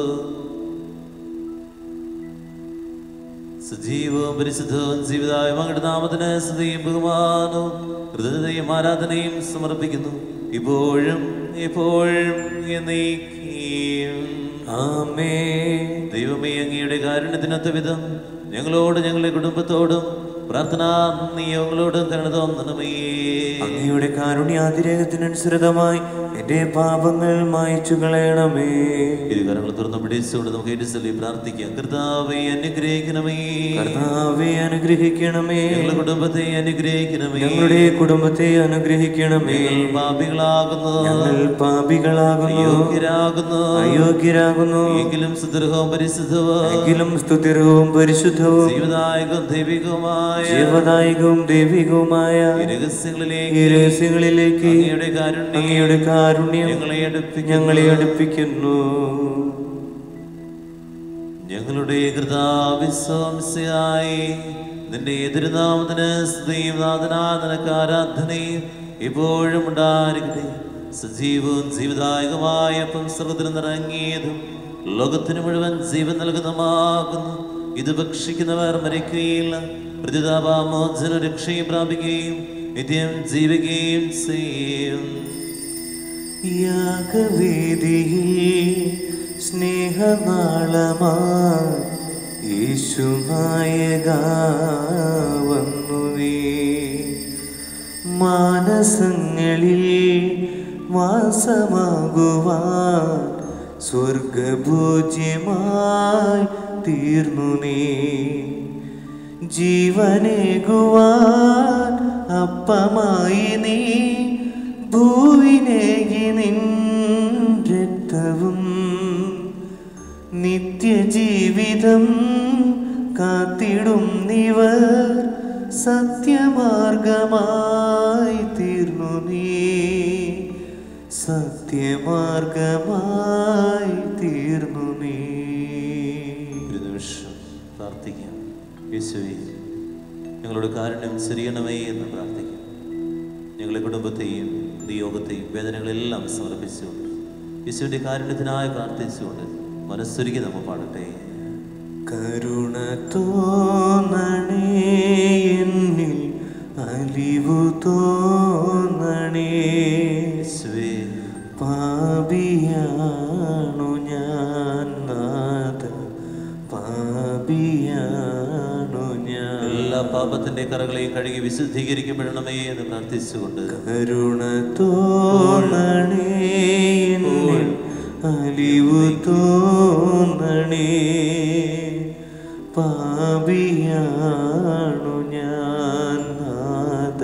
സജീവവും പരിശുദ്ധവും ജീവിതവും അങ്ങയുടെ നാമത്തിന് സ്തുതിയും ബഹുമാനവും കൃതജ്ഞതയും ആരാധനയും സമർപ്പിക്കുന്നു, ഇപ്പോഴും എപ്പോഴും എന്നേക്കും. ആമേൻ. ദൈവമേ, അങ്ങയുടെ കാരുണ്യത്തിനൊത്ത വിധം ഞങ്ങളോട് ഞങ്ങളുടെ കുടുംബത്തോടും പ്രാർത്ഥനാ നിയോഗങ്ങളോടും കരുണ തോന്നണമേ. അങ്ങയുടെ കാരുണ്യാതിരേകത്തിനനുസൃതമായി എന്റെ പാപങ്ങൾ മായ്ച്ചു കളയണമേ. ഇരുകരങ്ങൾ തുറന്നു പിടിച്ചുകൊണ്ട് നമുക്ക് ഏറ്റവും പ്രാർത്ഥിക്കാം. കർത്താവേ, അനുഗ്രഹിക്കണമേ. കർത്താവേ, അനുഗ്രഹിക്കണമേ. ഞങ്ങളുടെ കുടുംബത്തെ അനുഗ്രഹിക്കണമേ. ഞങ്ങളുടെ കുടുംബത്തെ അനുഗ്രഹിക്കണമേ. ഞങ്ങൾ പാപികളാകുന്നു, ഞങ്ങൾ പാപികളാകുന്നു, അയോഗ്യരാകുന്നു അയോഗ്യരാകുന്നു. എങ്കിലും സുദൃഢവും പരിശുദ്ധവും എങ്കിലും സ്തുതിർഹവും പരിശുദ്ധവും ജീവദായകവും ദൈവികവുമായ ജീവദായകവും ദൈവികവുമായ ഈ രഹസ്യങ്ങളിലേക്ക് ഈ രഹസ്യങ്ങളിലേക്ക് അങ്ങയുടെ കാരുണ്യം അങ്ങയുടെ കാരുണ്യം ഞങ്ങളെ അടുപ്പിക്കുന്നു. ഞങ്ങളെ അടുപ്പിക്കുന്നു. ഞങ്ങളുടെ കൃതാവിശ്വാസിയായി നിന്റെ എതിർനാമത്തിന് സ്തുതിയും നാഥനാഥനക്ക് ആരാധനയും ഇപ്പോഴും ഉണ്ടായിരിക്കട്ടെ. സജീവവും ജീവദായകമായ അപ്പം സർവ്വത്തിനും നിറങ്ങിയതും ലോകത്തിന് മുഴുവൻ ജീവൻ നൽകുന്നതുമാകുന്നു. ഇത് ഭക്ഷിക്കുന്നവർ മരിക്കുകയില്ല, പ്രതിതാപാമോചന രക്ഷയും പ്രാപിക്കുകയും നിത്യം ജീവിക്കുകയും ചെയ്യും. യാഗവേദിയിൽ സ്നേഹനാളമായി യേശുനായക വന്നു നീ. മാനസങ്ങളിൽ വാസമാകുവാൻ സ്വർഗഭോജ്യമായി തീർന്നു നീ. ജീവനേകുവാൻ അപ്പമായി നീ ഭൂവിനേകി നിൻ രക്തവും നിത്യജീവിതം കാത്തിടും നിവർ സത്യമാർഗമായി തീർന്നു നീ. സത്യമാർഗമായി തീർന്നു നീ. ഒരു നിമിഷം പ്രാർത്ഥിക്കാം. യേശുവേ, ഞങ്ങളുടെ കാരുണ്യം ശരിയണമേ എന്ന് പ്രാർത്ഥിക്കാം. ഞങ്ങളുടെ കുടുംബത്തെയും നിയോഗത്തെയും വേദനകളെല്ലാം സമർപ്പിച്ചുകൊണ്ട് യേശുവിൻ്റെ കാരുണ്യത്തിനായി പ്രാർത്ഥിച്ചുകൊണ്ട് മനസ്സൊരുക്കി നമ്മൾ പാടട്ടെ. കരുണ തോന്നണേ എന്നിൽ, അലിവു തോന്നണേ. പാപിയാണു ഞാൻ നാഥ, പാപിയാണു ഞാൻ. എല്ലാ പാപത്തിന്റെ കറകളെയും കഴുകി വിശുദ്ധീകരിക്കപ്പെടണമേ എന്ന് പ്രാർത്ഥിച്ചുകൊണ്ട് കരുണ തോന്നണേ എന്നിൽ, അലിവു തോന്നണേ. പാപിയാണു ഞാൻ നാഥ,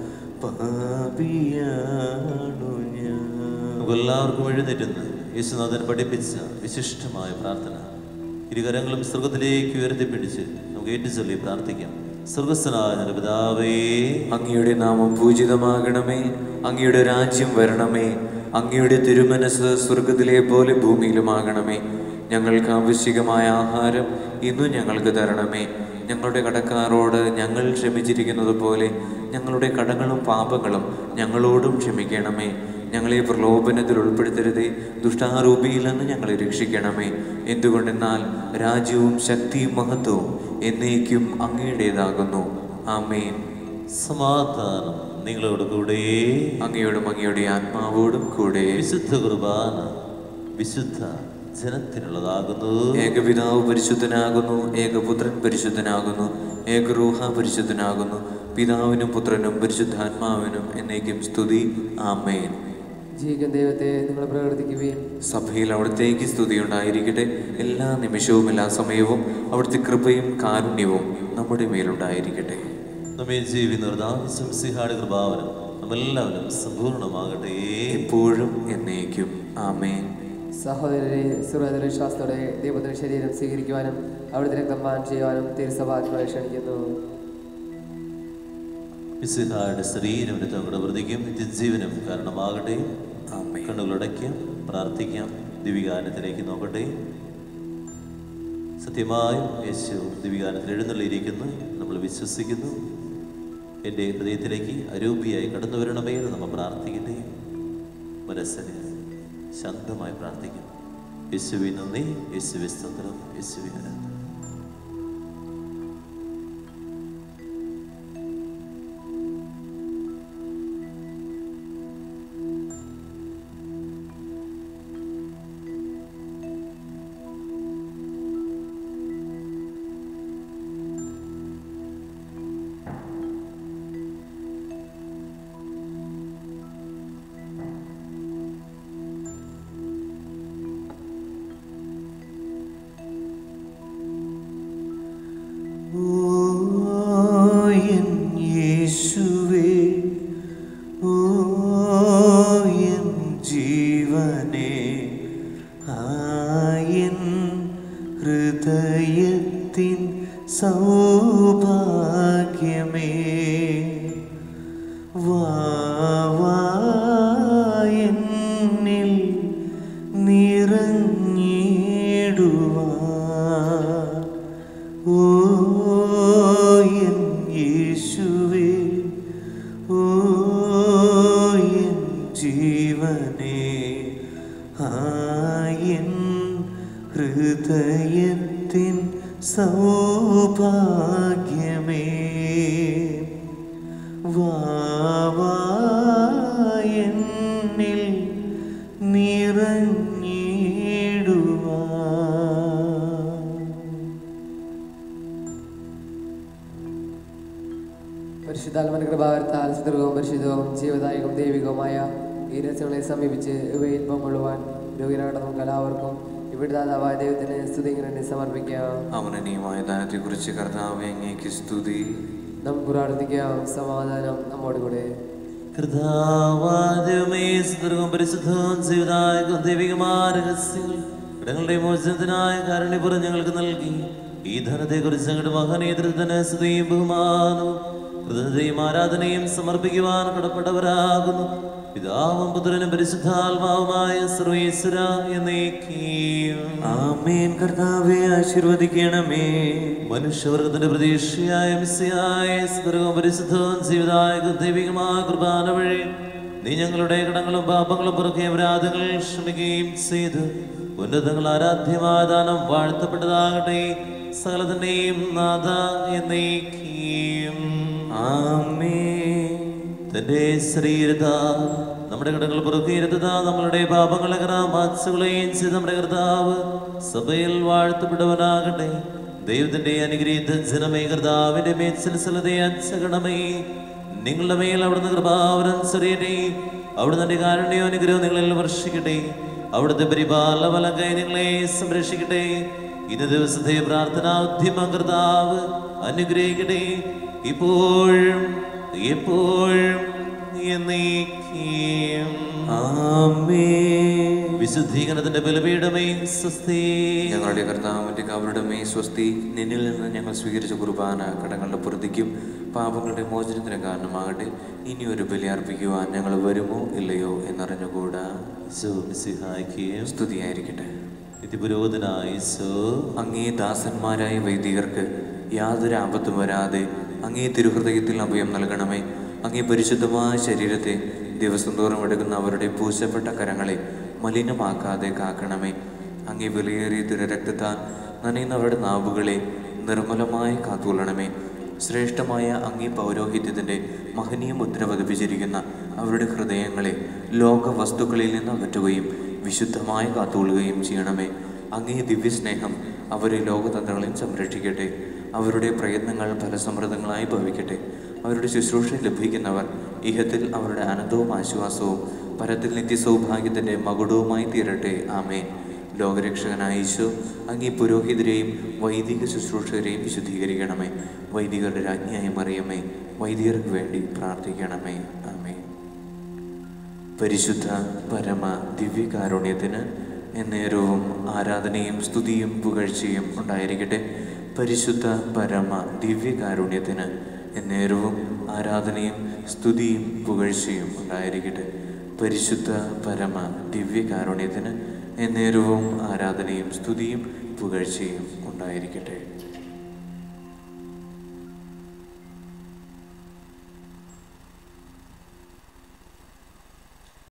പാപിയാണു ഞാൻ. എല്ലാവർക്കും എഴുന്നേറ്റുന്ന് യേശുനാഥൻ പഠിപ്പിച്ച വിശിഷ്ടമായ പ്രാർത്ഥന ഇരുകരങ്ങളും സ്വർഗത്തിലേക്ക് ഉയർത്തിപ്പിടിച്ച് നമുക്ക് ഏറ്റുചൊല്ലി പ്രാർത്ഥിക്കാം. സ്വർഗസ്ഥനായ ഞങ്ങളുടെ പിതാവേ, അങ്ങയുടെ നാമം പൂജിതമാകണമേ, അങ്ങയുടെ രാജ്യം വരണമേ, അങ്ങയുടെ തിരുമനസ് സ്വർഗത്തിലെ പോലെ ഭൂമിയിലുമാകണമേ. ഞങ്ങൾക്ക് ആവശ്യമായ ആഹാരം ഇന്നും ഞങ്ങൾക്ക് തരണമേ. ഞങ്ങളുടെ കടക്കാരോട് ഞങ്ങൾ ക്ഷമിച്ചിരിക്കുന്നത് പോലെ ഞങ്ങളുടെ കടങ്ങളും പാപങ്ങളും ഞങ്ങളോടും ക്ഷമിക്കണമേ. ഞങ്ങളെ പ്രലോഭനത്തിൽ ഉൾപ്പെടുത്തരുതേ, ദുഷ്ടാരൂപിയിൽ നിന്ന് ഞങ്ങളെ രക്ഷിക്കണമേ. എന്തുകൊണ്ടെന്നാൽ രാജ്യവും ശക്തിയും മഹത്വവും എന്നേക്കും അങ്ങയുടേതാകുന്നു. ആമേൻ. സമാധാനം നിങ്ങളോട് കൂടെ, അങ്ങയോടും അങ്ങയുടെ ആത്മാവോടും കൂടെ. വിശുദ്ധ കുർബാന വിശുദ്ധ ജനത്തിനുള്ളതാകുന്നു. ഏകപിതാവ് പരിശുദ്ധനാകുന്നു, ഏകപുത്രൻ പരിശുദ്ധനാകുന്നു, ഏകരൂഹ പരിശുദ്ധനാകുന്നു. പിതാവിനും പുത്രനും പരിശുദ്ധാത്മാവിനും എന്നേക്കും സ്തുതി. ആമേൻ. ജീവിക്കുന്ന ദൈവത്തെ നിങ്ങൾ പ്രകടിപ്പിക്കുകയും സഭയിൽ അവിടത്തേക്ക് സ്തുതി ഉണ്ടായിരിക്കട്ടെ. എല്ലാ നിമിഷവും എല്ലാ സമയവും അവിടുത്തെ കൃപയും കാരുണ്യവും നമ്മുടെ മേലുണ്ടായിരിക്കട്ടെ. നമ്മെ ജീവിതയുടെ കൃപാവനം നമ്മെല്ലാവരും സമ്പൂർണ്ണമാകട്ടെ, എപ്പോഴും എന്നേക്കും. ആമേൻ. സഹോദരരെ, സുഹൃദവിശ്വാസത്തോടെ ദൈവത്തിന്റെ ശരീരം സ്വീകരിക്കുവാനും അവിടുത്തെ രക്തം പാനം ചെയ്യുവാനും തിരുസഭാത്മാരെ ക്ഷണിക്കുന്നു. മിശിഹായുടെ ശരീരം തങ്ങളുടെ വൃതിക്കും നിത്യജീവനും കാരണമാകട്ടെ. കണ്ണുകളടയ്ക്കാം, പ്രാർത്ഥിക്കാം, ദിവികാനത്തിലേക്ക് നോക്കട്ടെ. സത്യമായും യേശു ദിവികാനത്തിൽ എഴുന്നള്ളിയിരിക്കുന്നു നമ്മൾ വിശ്വസിക്കുന്നു. എൻ്റെ ഹൃദയത്തിലേക്ക് അരൂപിയായി കടന്നു വരണമേ എന്ന് നമ്മൾ പ്രാർത്ഥിക്കട്ടെ. മനസ്സിനെ ശാന്തമായി പ്രാർത്ഥിക്കുന്നു. യേശുവിൻ നന്ദി, യേശുവേ സ്തോത്രം, യേശുവിൻ ആരാധന. പരിശുദ്ധാത്മാവിന്റെ കൃപാവരത്താൽ സുദൃഢവും പരിശുദ്ധവും ജീവദായകവും ദൈവികവുമായ ഈ രഹസ്യങ്ങളെ സമീപിച്ച് ഇവയിൽ പങ്കൊള്ളുവാൻ രോഗികളാണ് നമുക്ക് എല്ലാവർക്കും ഇവിടെ ദാതാവായ ദൈവത്തിന് സ്തുതി സമർപ്പിക്കാം. അവനീയമായ ദാനത്തെ കുറിച്ച് കർത്താവേ അങ്ങേക്ക് സ്തുതി. നമുക്ക് പ്രാർത്ഥിക്കാം. സമാധാനം നമ്മോട് കൂടെ. ഇടങ്ങളുടെ മോചനത്തിനായ കാരുണ്യപുറം ഞങ്ങൾക്ക് നൽകി ഈ ധനത്തെ കുറിച്ച് ഞങ്ങളുടെ മഹാനേതൃത്വത്തിന് സ്തുതിയും ബഹുമാനവും കൃതജ്ഞതയും ആരാധനയും സമർപ്പിക്കുവാൻ കടപ്പെട്ടവരാകുന്നു. പിതാവും പുത്രനും പരിശുദ്ധാത്മാവുമായ സർവേശ്വര എന്നേക്കും ആമേൻ. കർത്താവേ ആശീർവദിക്കണമേ. മനുഷ്യവർഗത്തിന്റെ പ്രതീക്ഷയായ മിശിഹായ സ്വർഗ്ഗവും പരിശുദ്ധവും ജീവദായകവും ദൈവികമായ കുർബാന വഴി നീ ഞങ്ങളുടെ കടങ്ങളും പാപങ്ങളും പുറകെ അപരാധങ്ങൾ ക്ഷമിക്കുകയും ചെയ്ത് ഉന്നതങ്ങൾ ആരാധ്യമായ ദാനം വാഴ്ത്തപ്പെട്ടതാകട്ടെ. സകലത്തിന്റെയും നാഥ എന്നേക്കും ആമേൻ. തന്റെ ശരീരത നമ്മുടെ കടകൾ പുറത്തിരുത്തത നമ്മളുടെ പാപങ്ങളെ മാച്ചുകളെയും ചെയ്ത് നമ്മുടെ കർത്താവ് സഭയിൽ വാഴ്ത്തപ്പെട്ടവനാകട്ടെ. ദൈവത്തിന്റെ അനുഗ്രഹീത ജനമേ, കർത്താവിന്റെ മേൽസലസലതയെ അച്ചകണമേ. നിങ്ങളുടെ മേൽ അവിടുന്ന് കൃപാവരം ചെറിയട്ടെ. അവിടുന്ന് തന്റെ കാരുണ്യവും അനുഗ്രഹവും നിങ്ങളിൽ വർഷിക്കട്ടെ. അവിടുത്തെ പരിപാലന വലം കൈ നിങ്ങളെ സംരക്ഷിക്കട്ടെ. ഇന്ന ദിവസത്തെ പ്രാർത്ഥനാ ഉദ്യമം കർത്താവ് അനുഗ്രഹിക്കട്ടെ, ഇപ്പോഴും എപ്പോഴും എന്നേക്കും. ആമേൻ. വിശുദ്ധീകരണത്തിന്റെ ബലിപീഠമേ സ്വസ്തി. ഞങ്ങളുടെ കർത്താവിന്റെ കവറുടമേ സ്വസ്തി. നിന്നിൽ നിന്ന് ഞങ്ങൾ സ്വീകരിച്ച കുർബാന കടങ്ങളുടെ പുറത്തേക്കും പാപങ്ങളുടെ മോചനത്തിന് കാരണമാകട്ടെ. ഇനി ഒരു ബലി അർപ്പിക്കുവാൻ ഞങ്ങൾ വരുമോ ഇല്ലയോ എന്നറിഞ്ഞുകൂടാ. സ്തുതിയായിരിക്കട്ടെ. അങ്ങേ ദാസന്മാരായ വൈദികർക്ക് യാതൊരു ആപത്തും വരാതെ അങ്ങേ തിരുഹൃദയത്തിൽ അഭയം നൽകണമേ. അങ്ങേ പരിശുദ്ധമായ ശരീരത്തെ ദിവസം തോറും എടുക്കുന്ന അവരുടെ പൂശപ്പെട്ട കരങ്ങളെ മലിനമാക്കാതെ കാക്കണമേ. അങ്ങേ വിലയേറിയ തിരുരക്തത്താൽ നനയുന്നവരുടെ നാവുകളെ നിർമ്മലമായി കാത്തുകൊള്ളണമേ. ശ്രേഷ്ഠമായ അങ്ങേ പൗരോഹിത്യത്തിൻ്റെ മഹനീയ മുദ്ര പതിപ്പിച്ചിരിക്കുന്ന അവരുടെ ഹൃദയങ്ങളെ ലോക വസ്തുക്കളിൽ നിന്ന് അകറ്റുകയും വിശുദ്ധമായി കാത്തുകൊള്ളുകയും ചെയ്യണമേ. അങ്ങേ ദിവ്യസ്നേഹം അവരെ ലോകതന്ത്രങ്ങളിൽ സംരക്ഷിക്കട്ടെ. അവരുടെ പ്രയത്നങ്ങൾ ഫലസമൃദ്ധങ്ങളായി ഭവിക്കട്ടെ. അവരുടെ ശുശ്രൂഷ ലഭിക്കുന്നവർ ഇഹത്തിൽ അവരുടെ ആനന്ദവും ആശ്വാസവും പരത്തിൽ നിത്യസൗഭാഗ്യത്തിൻ്റെ മകുടവുമായി തീരട്ടെ. ആമേൻ. ലോകരക്ഷകനായ ഈശോ അങ്ങേ പുരോഹിതരെയും വൈദിക ശുശ്രൂഷകരെയും വിശുദ്ധീകരിക്കണമേ. വൈദികരുടെ രാജ്ഞിയായ മറിയമേ, വൈദികർക്ക് വേണ്ടി പ്രാർത്ഥിക്കണമേ. ആമേൻ. പരിശുദ്ധ പരമ ദിവ്യകാരുണ്യത്തിന് എന്നേരവും ആരാധനയും സ്തുതിയും പുകഴ്ചയും ഉണ്ടായിരിക്കട്ടെ. പരിശുദ്ധ പരമ ദിവ്യകാരുണ്യത്തിന് എന്നേരവും ആരാധനയും സ്തുതിയും പുകഴ്ചയും ഉണ്ടായിരിക്കട്ടെ. പരിശുദ്ധ പരമ ദിവ്യകാരുണ്യത്തിന് എന്നേരവും ആരാധനയും സ്തുതിയും പുകഴ്ചയും ഉണ്ടായിരിക്കട്ടെ.